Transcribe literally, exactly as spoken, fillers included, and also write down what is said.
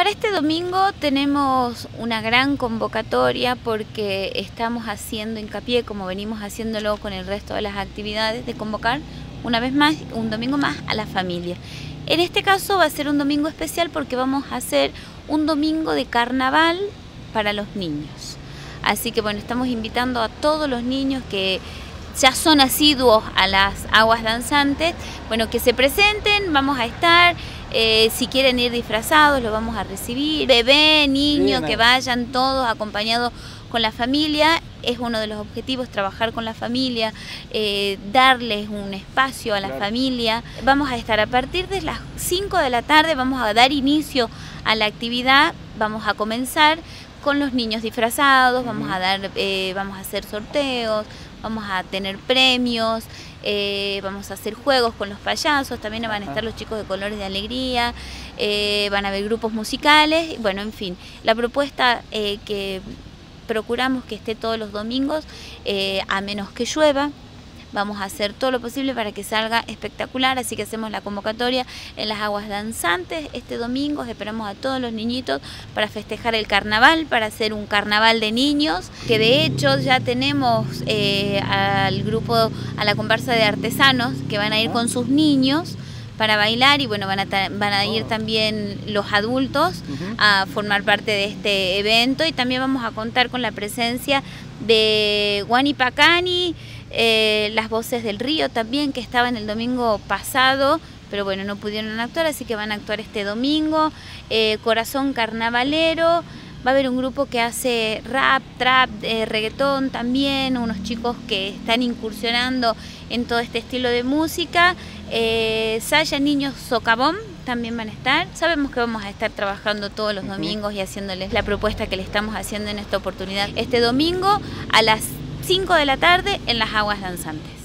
Para este domingo tenemos una gran convocatoria porque estamos haciendo hincapié, como venimos haciéndolo con el resto de las actividades, de convocar una vez más, un domingo más, a la familia. En este caso va a ser un domingo especial porque vamos a hacer un domingo de carnaval para los niños. Así que bueno, estamos invitando a todos los niños que ya son asiduos a las aguas danzantes, bueno, que se presenten, vamos a estar, eh, si quieren ir disfrazados, los vamos a recibir, bebé, niños, que vayan todos acompañados con la familia. Es uno de los objetivos, trabajar con la familia, eh, darles un espacio a la claro. familia. Vamos a estar a partir de las cinco de la tarde, vamos a dar inicio a la actividad, vamos a comenzar con los niños disfrazados, vamos a dar, eh, vamos a hacer sorteos, vamos a tener premios, eh, vamos a hacer juegos con los payasos, también van a estar los chicos de Colores de Alegría, eh, van a haber grupos musicales, bueno, en fin, la propuesta eh, que procuramos que esté todos los domingos, eh, a menos que llueva. Vamos a hacer todo lo posible para que salga espectacular, así que hacemos la convocatoria en las aguas danzantes este domingo. Esperamos a todos los niñitos para festejar el carnaval, para hacer un carnaval de niños, que de hecho ya tenemos eh, al grupo, a la comparsa de artesanos, que van a ir con sus niños para bailar, y bueno, van a, van a ir también los adultos a formar parte de este evento, y también vamos a contar con la presencia de Guani Pacani, eh, las Voces del Río también, que estaban el domingo pasado, pero bueno, no pudieron actuar, así que van a actuar este domingo. eh, Corazón Carnavalero, va a haber un grupo que hace rap, trap, eh, reggaetón también, unos chicos que están incursionando en todo este estilo de música. eh, Saya Niños Socavón también van a estar. Sabemos que vamos a estar trabajando todos los domingos y haciéndoles la propuesta que le estamos haciendo en esta oportunidad este domingo a las cinco de la tarde en las aguas danzantes.